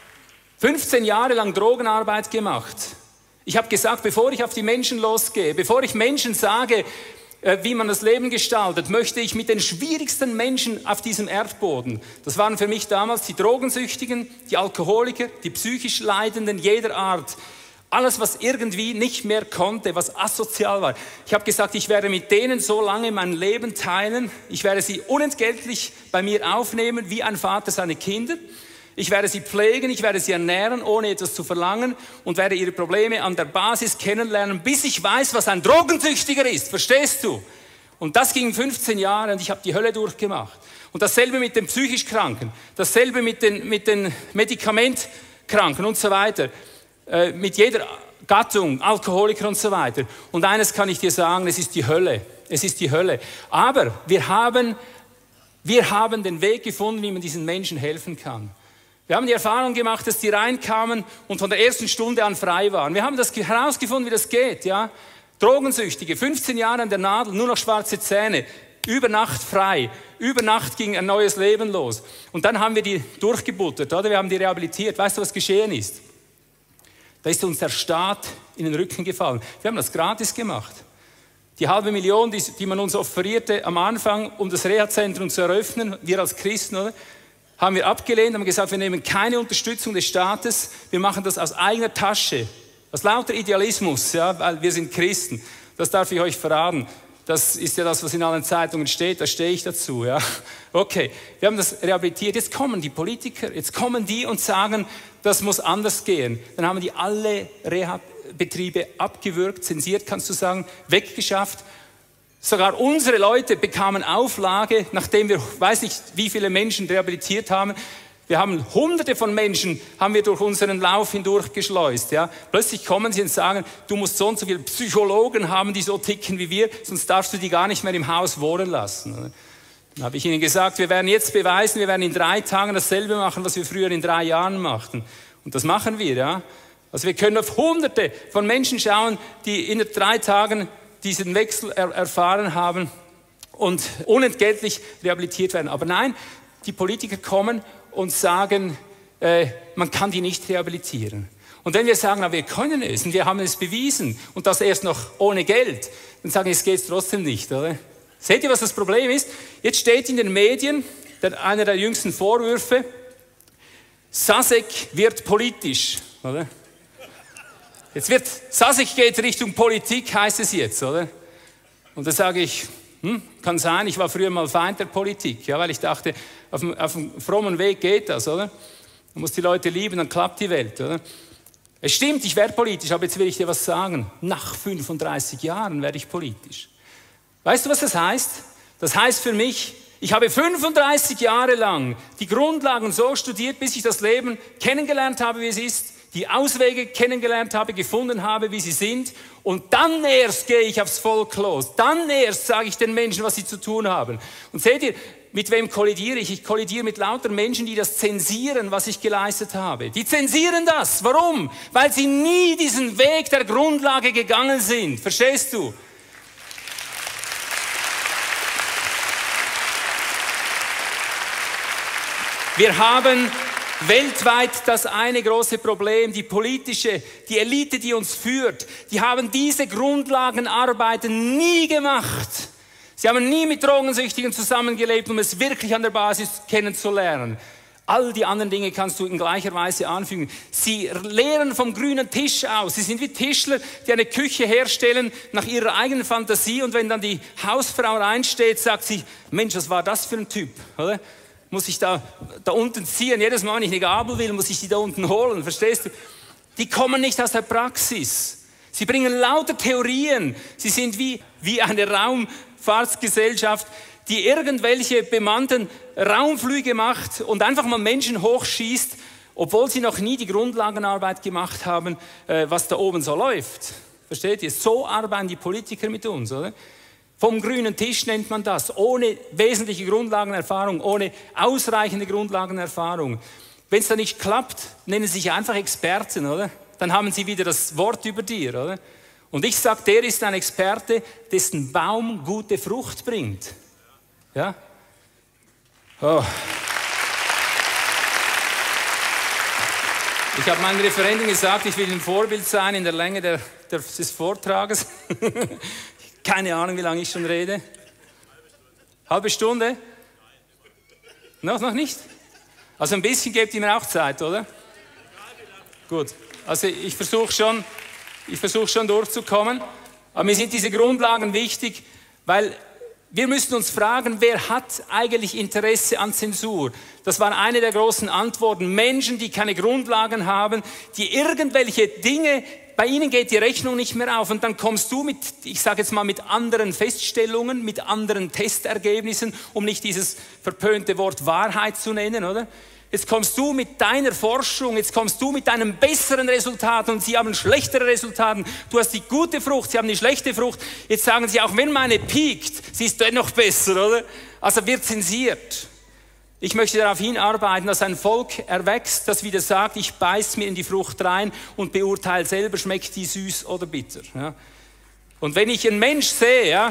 15 Jahre lang Drogenarbeit gemacht. Ich habe gesagt, bevor ich auf die Menschen losgehe, bevor ich Menschen sage, wie man das Leben gestaltet, möchte ich mit den schwierigsten Menschen auf diesem Erdboden, das waren für mich damals die Drogensüchtigen, die Alkoholiker, die psychisch Leidenden jeder Art, alles, was irgendwie nicht mehr konnte, was asozial war. Ich habe gesagt, ich werde mit denen so lange mein Leben teilen, ich werde sie unentgeltlich bei mir aufnehmen, wie ein Vater seine Kinder. Ich werde sie pflegen, ich werde sie ernähren, ohne etwas zu verlangen und werde ihre Probleme an der Basis kennenlernen, bis ich weiß, was ein Drogensüchtiger ist. Verstehst du? Und das ging 15 Jahre und ich habe die Hölle durchgemacht. Und dasselbe mit den psychisch Kranken, dasselbe mit den Medikamentkranken und so weiter, mit jeder Gattung, Alkoholiker und so weiter. Und eines kann ich dir sagen, es ist die Hölle. Es ist die Hölle. Aber wir haben den Weg gefunden, wie man diesen Menschen helfen kann. Wir haben die Erfahrung gemacht, dass die reinkamen und von der ersten Stunde an frei waren. Wir haben das herausgefunden, wie das geht. Ja? Drogensüchtige, 15 Jahre an der Nadel, nur noch schwarze Zähne, über Nacht frei. Über Nacht ging ein neues Leben los. Und dann haben wir die durchgebuttert, oder? Wir haben die rehabilitiert. Weißt du, was geschehen ist? Da ist uns der Staat in den Rücken gefallen. Wir haben das gratis gemacht. Die 500.000, die man uns offerierte am Anfang, um das Reha-Zentrum zu eröffnen, wir als Christen, oder? Haben wir abgelehnt, haben gesagt, wir nehmen keine Unterstützung des Staates, wir machen das aus eigener Tasche, aus lauter Idealismus, ja, weil wir sind Christen. Das darf ich euch verraten. Das ist ja das, was in allen Zeitungen steht, da stehe ich dazu. Ja. Okay, wir haben das rehabilitiert. Jetzt kommen die Politiker, jetzt kommen die und sagen, das muss anders gehen. Dann haben die alle Reha-Betriebe abgewürgt, zensiert, kannst du sagen, weggeschafft. Sogar unsere Leute bekamen Auflage, nachdem wir, weiß nicht, wie viele Menschen rehabilitiert haben, Wir haben Hunderte von Menschen, haben wir durch unseren Lauf hindurchgeschleust. Ja? Plötzlich kommen sie und sagen, du musst so und so viele Psychologen haben, die so ticken wie wir, sonst darfst du die gar nicht mehr im Haus wohnen lassen. Dann habe ich ihnen gesagt, wir werden jetzt beweisen, wir werden in 3 Tagen dasselbe machen, was wir früher in 3 Jahren machten. Und das machen wir. Ja? Also wir können auf Hunderte von Menschen schauen, die in 3 Tagen diesen Wechsel erfahren haben und unentgeltlich rehabilitiert werden. Aber nein, die Politiker kommen und sagen, man kann die nicht rehabilitieren. Und wenn wir sagen, na, wir können es und wir haben es bewiesen und das erst noch ohne Geld, dann sagen wir, es geht trotzdem nicht, oder? Seht ihr, was das Problem ist? Jetzt steht in den Medien, einer der jüngsten Vorwürfe, Sasek wird politisch, oder? Sasek geht Richtung Politik, heißt es jetzt, oder? Und da sage ich, kann sein, ich war früher mal Feind der Politik, ja, weil ich dachte, auf dem frommen Weg geht das, oder? Man muss die Leute lieben, dann klappt die Welt, oder? Es stimmt, ich werde politisch, aber jetzt will ich dir was sagen. Nach 35 Jahren werde ich politisch. Weißt du, was das heißt? Das heißt für mich, ich habe 35 Jahre lang die Grundlagen so studiert, bis ich das Leben kennengelernt habe, wie es ist, die Auswege kennengelernt habe, gefunden habe, wie sie sind. Und dann erst gehe ich aufs Volk los. Dann erst sage ich den Menschen, was sie zu tun haben. Und seht ihr, mit wem kollidiere ich? Ich kollidiere mit lauter Menschen, die das zensieren, was ich geleistet habe. Die zensieren das. Warum? Weil sie nie diesen Weg der Grundlage gegangen sind. Verstehst du? Wir haben weltweit das eine große Problem, die Elite, die uns führt, die haben diese Grundlagenarbeiten nie gemacht. Sie haben nie mit Drogensüchtigen zusammengelebt, um es wirklich an der Basis kennenzulernen. All die anderen Dinge kannst du in gleicher Weise anfügen. Sie lehren vom grünen Tisch aus. Sie sind wie Tischler, die eine Küche herstellen nach ihrer eigenen Fantasie. Und wenn dann die Hausfrau reinsteht, sagt sie, Mensch, was war das für ein Typ, oder? Muss ich da unten ziehen? Jedes Mal, wenn ich eine Gabel will, muss ich die da unten holen. Verstehst du? Die kommen nicht aus der Praxis. Sie bringen lauter Theorien. Sie sind wie eine Raumfahrtsgesellschaft, die irgendwelche bemannten Raumflüge macht und einfach mal Menschen hochschießt, obwohl sie noch nie die Grundlagenarbeit gemacht haben, was da oben so läuft. Versteht ihr? So arbeiten die Politiker mit uns, oder? Vom grünen Tisch nennt man das, ohne wesentliche Grundlagenerfahrung, ohne ausreichende Grundlagenerfahrung. Wenn es dann nicht klappt, nennen sie sich einfach Experten, oder? Dann haben sie wieder das Wort über dir, oder? Und ich sage, der ist ein Experte, dessen Baum gute Frucht bringt. Ja? Oh. Ich habe meinen Referenten gesagt, ich will ein Vorbild sein in der Länge des Vortrages. Keine Ahnung, wie lange ich schon rede. Halbe Stunde? Noch nicht? Also ein bisschen gebt ihr mir auch Zeit, oder? Gut, also ich versuche schon durchzukommen. Aber mir sind diese Grundlagen wichtig, weil wir müssen uns fragen, wer hat eigentlich Interesse an Zensur? Das war eine der großen Antworten. Menschen, die keine Grundlagen haben, die irgendwelche Dinge, bei ihnen geht die Rechnung nicht mehr auf. Und dann kommst du mit, ich sage jetzt mal, mit anderen Feststellungen, mit anderen Testergebnissen, um nicht dieses verpönte Wort Wahrheit zu nennen, oder? Jetzt kommst du mit deiner Forschung, jetzt kommst du mit deinem besseren Resultat und sie haben schlechtere Resultate. Du hast die gute Frucht, sie haben die schlechte Frucht. Jetzt sagen sie, auch wenn meine piekt, sie ist dennoch besser, oder? Also wird zensiert. Ich möchte darauf hinarbeiten, dass ein Volk erwächst, das wieder sagt, ich beiß mir in die Frucht rein und beurteile selber, schmeckt die süß oder bitter. Ja? Und wenn ich einen Mensch sehe, ja,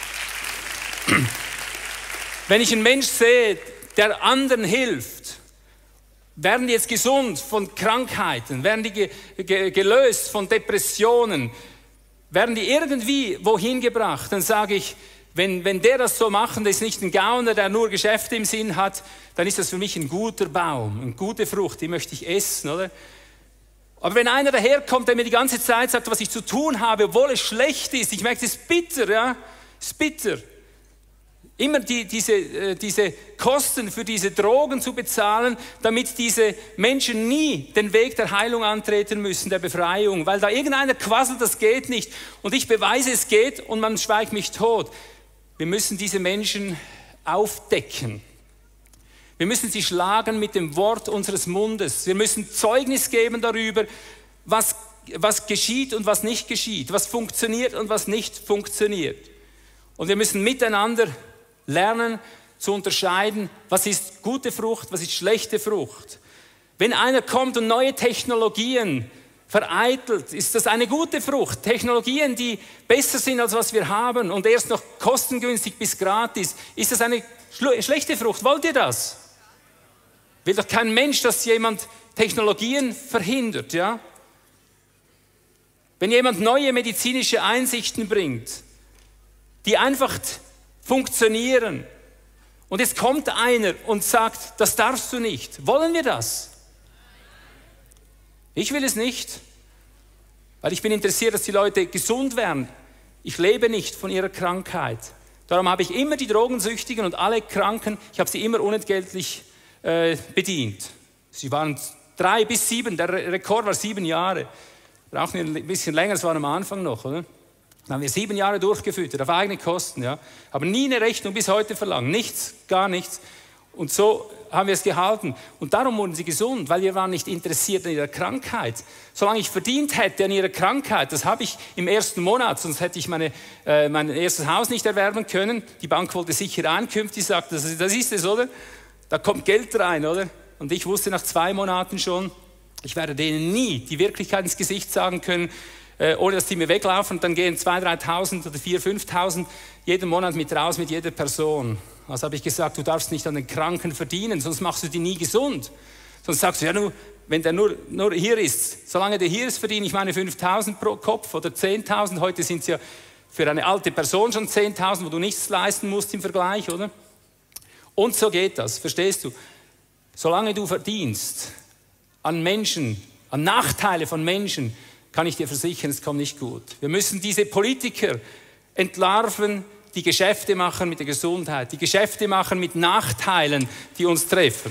wenn ich einen Mensch sehe, der anderen hilft, werden die jetzt gesund von Krankheiten, werden die gelöst von Depressionen, werden die irgendwie wohin gebracht, dann sage ich, wenn der das so macht, das ist nicht ein Gauner, der nur Geschäfte im Sinn hat, dann ist das für mich ein guter Baum, eine gute Frucht, die möchte ich essen, oder? Aber wenn einer daherkommt, der mir die ganze Zeit sagt, was ich zu tun habe, obwohl es schlecht ist, ich merke, es ist bitter, ja, es ist bitter. Immer diese Kosten für diese Drogen zu bezahlen, damit diese Menschen nie den Weg der Heilung antreten müssen, der Befreiung, weil da irgendeiner quasselt, das geht nicht. Und ich beweise, es geht und man schweigt mich tot. Wir müssen diese Menschen aufdecken. Wir müssen sie schlagen mit dem Wort unseres Mundes. Wir müssen Zeugnis geben darüber, was geschieht und was nicht geschieht, was funktioniert und was nicht funktioniert. Und wir müssen miteinander lernen zu unterscheiden, was ist gute Frucht, was ist schlechte Frucht. Wenn einer kommt und neue Technologien vereitelt, ist das eine gute Frucht. Technologien, die besser sind, als was wir haben und erst noch kostengünstig bis gratis, ist das eine schlechte Frucht. Wollt ihr das? Will doch kein Mensch, dass jemand Technologien verhindert, ja? Wenn jemand neue medizinische Einsichten bringt, die einfach funktionieren, und jetzt kommt einer und sagt, das darfst du nicht. Wollen wir das? Ich will es nicht, weil ich bin interessiert, dass die Leute gesund werden. Ich lebe nicht von ihrer Krankheit. Darum habe ich immer die Drogensüchtigen und alle Kranken, ich habe sie immer unentgeltlich bedient. Sie waren 3 bis 7, der Rekord war 7 Jahre. Brauchen wir ein bisschen länger, das war am Anfang noch, oder? Dann haben wir 7 Jahre durchgefüttert, auf eigene Kosten, ja. Haben nie eine Rechnung bis heute verlangt, nichts, gar nichts. Und so haben wir es gehalten. Und darum wurden sie gesund, weil wir waren nicht interessiert an ihrer Krankheit. Solange ich verdient hätte an ihrer Krankheit, das habe ich im ersten Monat, sonst hätte ich mein erstes Haus nicht erwerben können. Die Bank wollte sichere Einkünfte, ich sagte, das ist es, oder? Da kommt Geld rein, oder? Und ich wusste nach 2 Monaten schon, ich werde denen nie die Wirklichkeit ins Gesicht sagen können, ohne dass die mir weglaufen. Und dann gehen 2.000, 3.000 oder 4.000, 5.000 jeden Monat mit raus mit jeder Person. Also habe ich gesagt, du darfst nicht an den Kranken verdienen, sonst machst du die nie gesund. Sonst sagst du, ja, nur, wenn der nur hier ist, solange der hier ist, verdiene ich meine 5.000 pro Kopf oder 10.000. Heute sind es ja für eine alte Person schon 10.000, wo du nichts leisten musst im Vergleich, oder? Und so geht das, verstehst du? Solange du verdienst an Menschen, an Nachteile von Menschen, kann ich dir versichern, es kommt nicht gut. Wir müssen diese Politiker entlarven, die Geschäfte machen mit der Gesundheit, die Geschäfte machen mit Nachteilen, die uns treffen.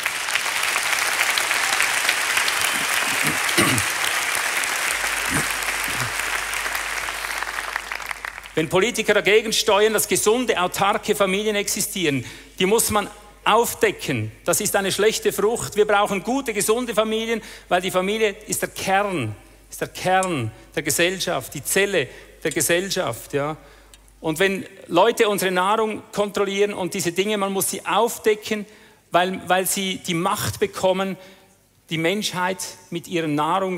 Wenn Politiker dagegen steuern, dass gesunde, autarke Familien existieren, die muss man aufdecken. Das ist eine schlechte Frucht. Wir brauchen gute, gesunde Familien, weil die Familie ist der Kern der Gesellschaft, die Zelle der Gesellschaft. Ja. Und wenn Leute unsere Nahrung kontrollieren und diese Dinge, man muss sie aufdecken, weil sie die Macht bekommen, die Menschheit mit ihren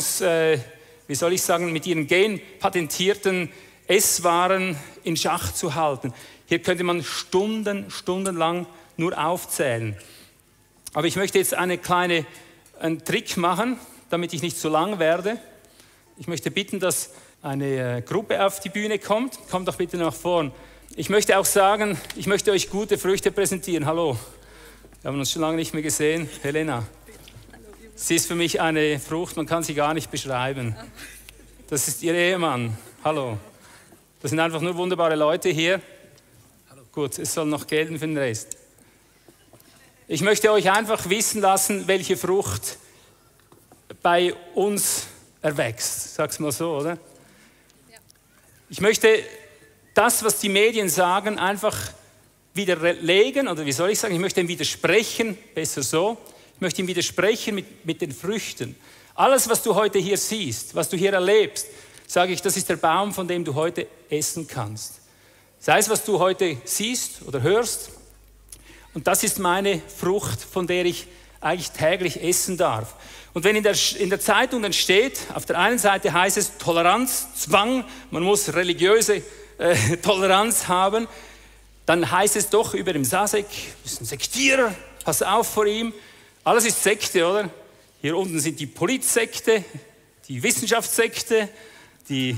mit ihren genpatentierten Esswaren in Schach zu halten. Hier könnte man stundenlang nur aufzählen. Aber ich möchte jetzt einen Trick machen, damit ich nicht zu lang werde. Ich möchte bitten, dass eine Gruppe auf die Bühne kommt. Kommt doch bitte nach vorn. Ich möchte auch sagen, ich möchte euch gute Früchte präsentieren. Hallo, wir haben uns schon lange nicht mehr gesehen. Helena, sie ist für mich eine Frucht, man kann sie gar nicht beschreiben. Das ist ihr Ehemann. Hallo. Das sind einfach nur wunderbare Leute hier. Gut, es soll noch gelten für den Rest. Ich möchte euch einfach wissen lassen, welche Frucht bei uns erwächst. Sag's mal so, oder? Ja. Ich möchte das, was die Medien sagen, einfach widerlegen, oder wie soll ich sagen, ich möchte ihm widersprechen, besser so. Ich möchte ihm widersprechen mit den Früchten. Alles, was du heute hier siehst, was du hier erlebst, sage ich, das ist der Baum, von dem du heute essen kannst. Sei es, was du heute siehst oder hörst, und das ist meine Frucht, von der ich eigentlich täglich essen darf. Und wenn in der Zeitung dann steht, auf der einen Seite heißt es Toleranz, Zwang, man muss religiöse Toleranz haben, dann heißt es doch über dem Sasek, das ist ein Sektierer, pass auf vor ihm. Alles ist Sekte, oder? Hier unten sind die Politsekte, die Wissenschaftssekte, die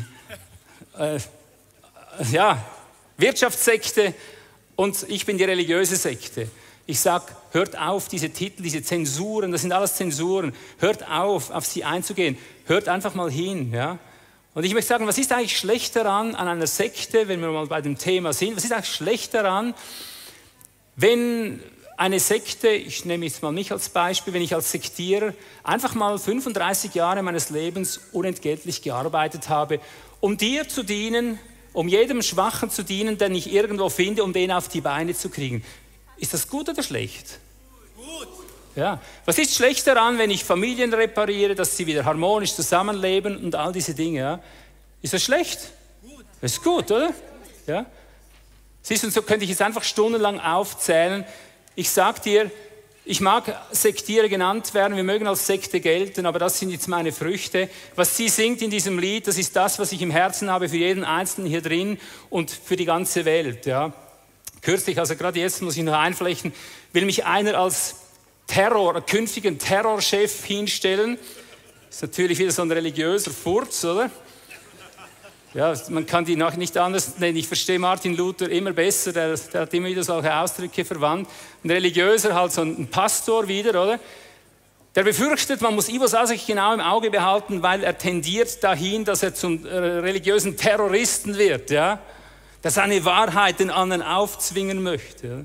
Wirtschaftssekte, und ich bin die religiöse Sekte. Ich sage, hört auf, diese Titel, diese Zensuren, das sind alles Zensuren, hört auf sie einzugehen, hört einfach mal hin. Ja? Und ich möchte sagen, was ist eigentlich schlecht daran an einer Sekte, wenn wir mal bei dem Thema sind, was ist eigentlich schlecht daran, wenn eine Sekte, ich nehme jetzt mal mich als Beispiel, wenn ich als Sektierer einfach mal 35 Jahre meines Lebens unentgeltlich gearbeitet habe, um dir zu dienen, um jedem Schwachen zu dienen, den ich irgendwo finde, um den auf die Beine zu kriegen. Ist das gut oder schlecht? Ja. Was ist schlecht daran, wenn ich Familien repariere, dass sie wieder harmonisch zusammenleben und all diese Dinge? Ja? Ist das schlecht? Das ist gut, oder? Ja. Siehst du, und so könnte ich jetzt einfach stundenlang aufzählen. Ich sag dir, ich mag Sektiere genannt werden, wir mögen als Sekte gelten, aber das sind jetzt meine Früchte. Was sie singt in diesem Lied, das ist das, was ich im Herzen habe für jeden Einzelnen hier drin und für die ganze Welt. Ja. Kürzlich, also gerade jetzt muss ich noch einflechten, will mich einer als künftigen Terrorchef hinstellen. Ist natürlich wieder so ein religiöser Furz, oder? Ja, man kann die nicht anders nennen. Ich verstehe Martin Luther immer besser, der hat immer wieder solche Ausdrücke verwandt. Ein religiöser, halt so ein Pastor wieder, oder? Der befürchtet, man muss Ivo Sasek genau im Auge behalten, weil er tendiert dahin, dass er zum religiösen Terroristen wird, ja? Der seine Wahrheit den anderen aufzwingen möchte. Ja?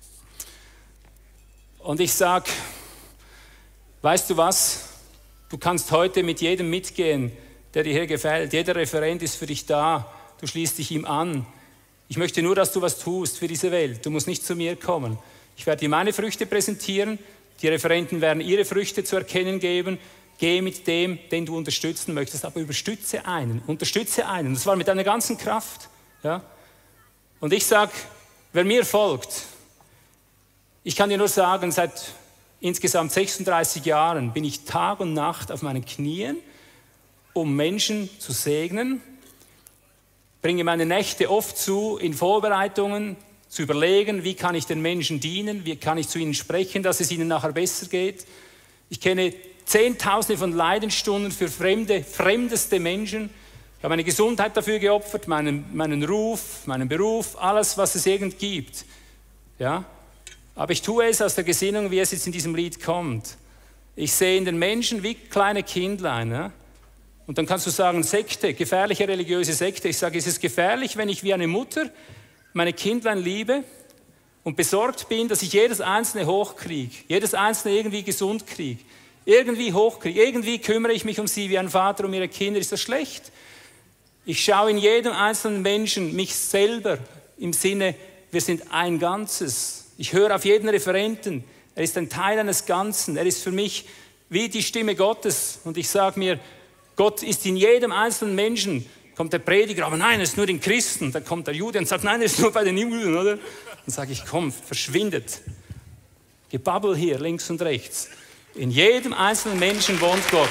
Und ich sage, weißt du was? Du kannst heute mit jedem mitgehen, der dir hier gefällt. Jeder Referent ist für dich da. Du schließt dich ihm an. Ich möchte nur, dass du was tust für diese Welt. Du musst nicht zu mir kommen. Ich werde dir meine Früchte präsentieren. Die Referenten werden ihre Früchte zu erkennen geben. Geh mit dem, den du unterstützen möchtest. Aber unterstütze einen. Unterstütze einen. Das war mit deiner ganzen Kraft. Ja? Und ich sage, wer mir folgt, ich kann dir nur sagen, seit insgesamt 36 Jahren bin ich Tag und Nacht auf meinen Knien, um Menschen zu segnen, bringe meine Nächte oft zu in Vorbereitungen, zu überlegen, wie kann ich den Menschen dienen, wie kann ich zu ihnen sprechen, dass es ihnen nachher besser geht. Ich kenne Zehntausende von Leidensstunden für fremdeste Menschen. Ich habe meine Gesundheit dafür geopfert, meinen Ruf, meinen Beruf, alles, was es irgend gibt. Ja? Aber ich tue es aus der Gesinnung, wie es jetzt in diesem Lied kommt. Ich sehe in den Menschen wie kleine Kindlein, ja? Und dann kannst du sagen, Sekte, gefährliche religiöse Sekte. Ich sage, ist es gefährlich, wenn ich wie eine Mutter meine Kindlein liebe und besorgt bin, dass ich jedes Einzelne hochkriege, jedes Einzelne irgendwie gesund kriege, irgendwie hochkriege, irgendwie kümmere ich mich um sie wie ein Vater um ihre Kinder. Ist das schlecht? Ich schaue in jedem einzelnen Menschen mich selber im Sinne, wir sind ein Ganzes. Ich höre auf jeden Referenten. Er ist ein Teil eines Ganzen. Er ist für mich wie die Stimme Gottes. Und ich sage mir, Gott ist in jedem einzelnen Menschen. Kommt der Prediger, aber nein, er ist nur in Christen. Dann kommt der Jude und sagt, nein, er ist nur bei den Juden, oder? Dann sage ich, komm, verschwindet. Gebabbel hier, links und rechts. In jedem einzelnen Menschen wohnt Gott.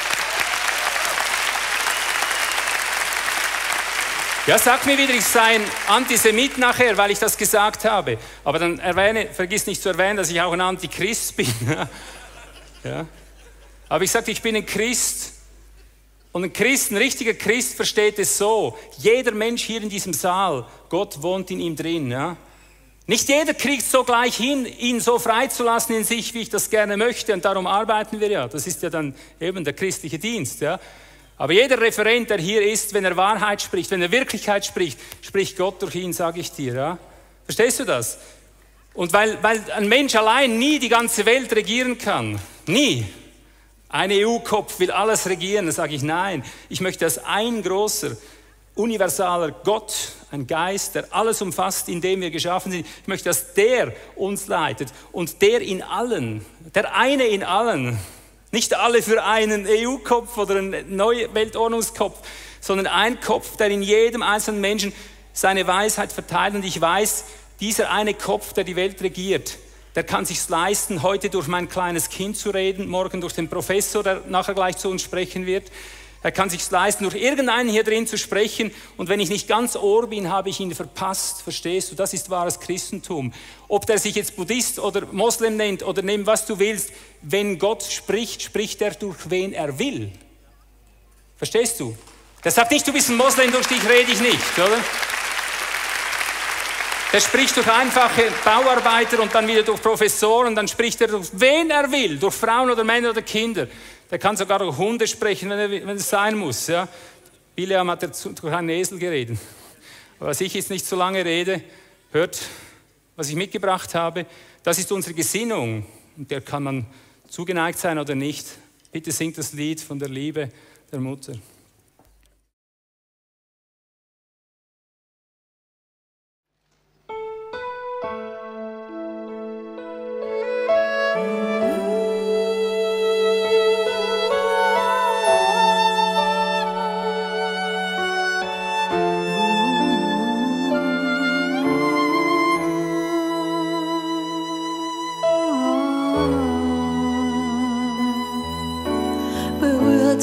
Ja, sag mir wieder, ich sei ein Antisemit nachher, weil ich das gesagt habe. Aber dann vergiss nicht zu erwähnen, dass ich auch ein Antichrist bin. Ja. Aber ich sage, ich bin ein Christ. Und ein richtiger Christ versteht es so. Jeder Mensch hier in diesem Saal, Gott wohnt in ihm drin. Ja. Nicht jeder kriegt es so gleich hin, ihn so freizulassen in sich, wie ich das gerne möchte. Und darum arbeiten wir ja. Das ist ja dann eben der christliche Dienst. Ja. Aber jeder Referent, der hier ist, wenn er Wahrheit spricht, wenn er Wirklichkeit spricht, spricht Gott durch ihn, sage ich dir. Ja. Verstehst du das? Und weil ein Mensch allein nie die ganze Welt regieren kann, nie. Ein EU-Kopf will alles regieren, dann sage ich nein. Ich möchte, dass ein großer, universaler Gott, ein Geist, der alles umfasst, in dem wir geschaffen sind, ich möchte, dass der uns leitet und der in allen, der eine in allen, nicht alle für einen EU-Kopf oder einen neuen Weltordnungskopf, sondern ein Kopf, der in jedem einzelnen Menschen seine Weisheit verteilt. Und ich weiß, dieser eine Kopf, der die Welt regiert, der kann sich's leisten, heute durch mein kleines Kind zu reden, morgen durch den Professor, der nachher gleich zu uns sprechen wird. Er kann sich's leisten, durch irgendeinen hier drin zu sprechen. Und wenn ich nicht ganz Ohr bin, habe ich ihn verpasst. Verstehst du? Das ist wahres Christentum. Ob der sich jetzt Buddhist oder Moslem nennt oder nimm, was du willst. Wenn Gott spricht, spricht er durch wen er will. Verstehst du? Der sagt nicht, du bist ein Moslem, durch dich rede ich nicht, oder? Der spricht durch einfache Bauarbeiter und dann wieder durch Professoren, dann spricht er durch wen er will, durch Frauen oder Männer oder Kinder. Der kann sogar durch Hunde sprechen, wenn es sein muss. Ja. Bileam hat durch einen Esel geredet. Aber dass ich jetzt nicht so lange rede, hört, was ich mitgebracht habe. Das ist unsere Gesinnung. Und der kann man zugeneigt sein oder nicht. Bitte singt das Lied von der Liebe der Mutter.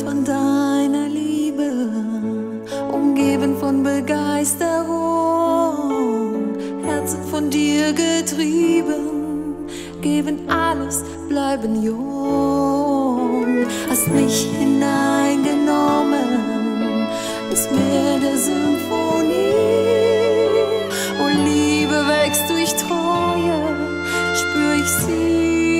von deiner Liebe, umgeben von Begeisterung, Herzen von dir getrieben, geben alles, bleiben jung. Hast mich hineingenommen ins Meer der Symphonie. Oh, Liebe wächst durch Treue, spür ich sie.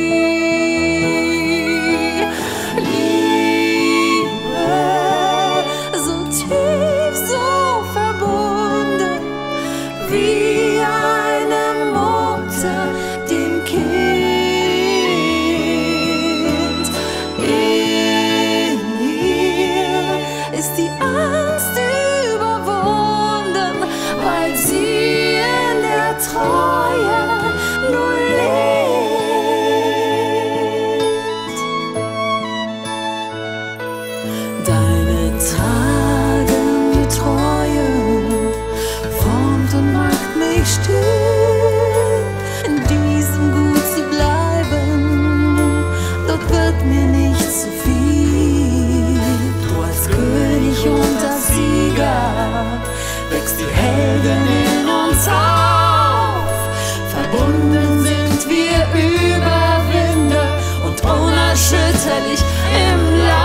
Unerschütterlich im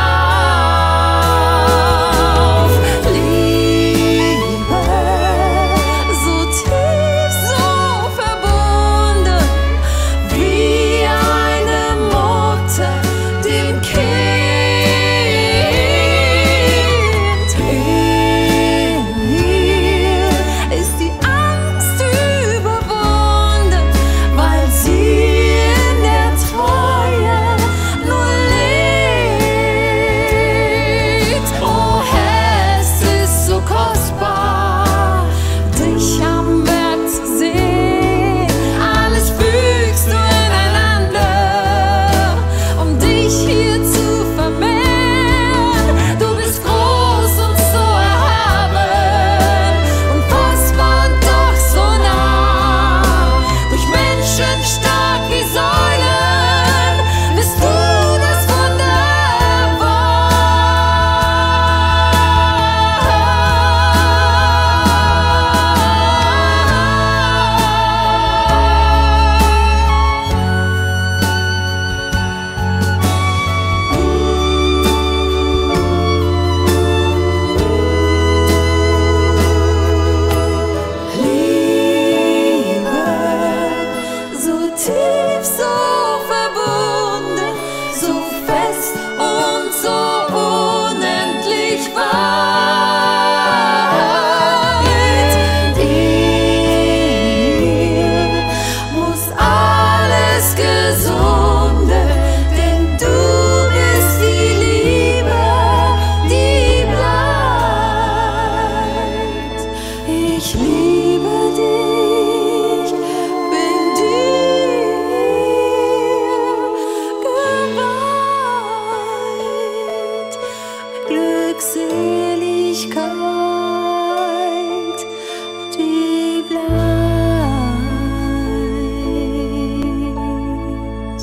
Lauf. Liebe, so tief, so verbunden, wie eine Mutter dem Kind. In mir ist die Angst überwunden, weil sie in der Treue Glückseligkeit, die bleibt.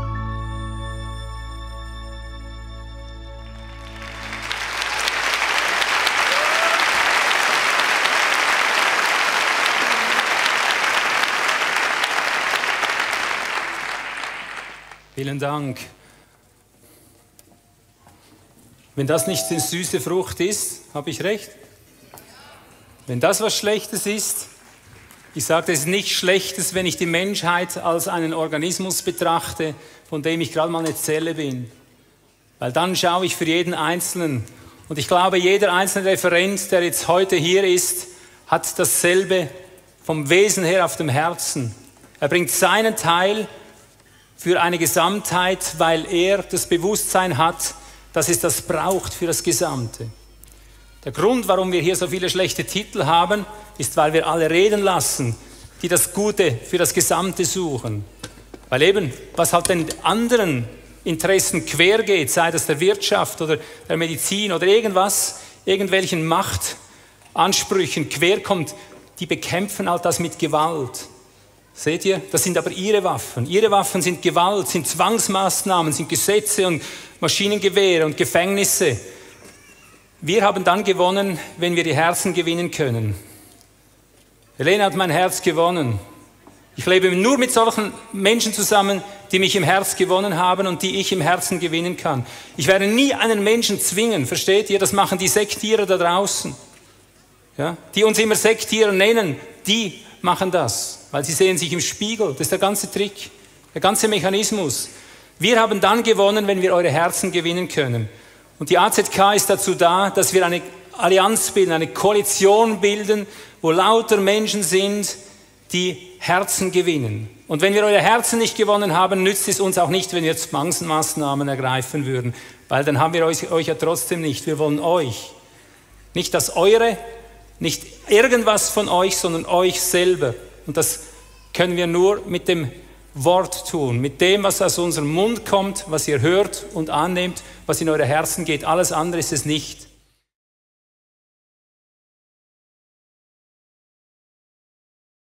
Vielen Dank. Wenn das nicht eine süße Frucht ist, habe ich recht? Wenn das was Schlechtes ist, ich sage, es ist nichts Schlechtes, wenn ich die Menschheit als einen Organismus betrachte, von dem ich gerade mal eine Zelle bin. Weil dann schaue ich für jeden Einzelnen. Und ich glaube, jeder einzelne Referent, der jetzt heute hier ist, hat dasselbe vom Wesen her auf dem Herzen. Er bringt seinen Teil für eine Gesamtheit, weil er das Bewusstsein hat, dass es das braucht für das Gesamte. Der Grund, warum wir hier so viele schlechte Titel haben, ist, weil wir alle reden lassen, die das Gute für das Gesamte suchen. Weil eben, was halt den anderen Interessen quer geht, sei das der Wirtschaft oder der Medizin oder irgendwas, irgendwelchen Machtansprüchen quer kommt, die bekämpfen halt das mit Gewalt. Seht ihr? Das sind aber ihre Waffen. Ihre Waffen sind Gewalt, sind Zwangsmaßnahmen, sind Gesetze und Maschinengewehre und Gefängnisse. Wir haben dann gewonnen, wenn wir die Herzen gewinnen können. Helene hat mein Herz gewonnen. Ich lebe nur mit solchen Menschen zusammen, die mich im Herz gewonnen haben und die ich im Herzen gewinnen kann. Ich werde nie einen Menschen zwingen, versteht ihr? Das machen die Sektierer da draußen. Ja? Die uns immer Sektierer nennen, die machen das, weil sie sehen sich im Spiegel. Das ist der ganze Trick, der ganze Mechanismus. Wir haben dann gewonnen, wenn wir eure Herzen gewinnen können. Und die AZK ist dazu da, dass wir eine Allianz bilden, eine Koalition bilden, wo lauter Menschen sind, die Herzen gewinnen. Und wenn wir eure Herzen nicht gewonnen haben, nützt es uns auch nicht, wenn wir Zwangsmaßnahmen ergreifen würden, weil dann haben wir euch ja trotzdem nicht. Wir wollen euch. Nicht das eure, nicht irgendwas von euch, sondern euch selber. Und das können wir nur mit dem Wort tun, mit dem, was aus unserem Mund kommt, was ihr hört und annehmt, was in eure Herzen geht. Alles andere ist es nicht.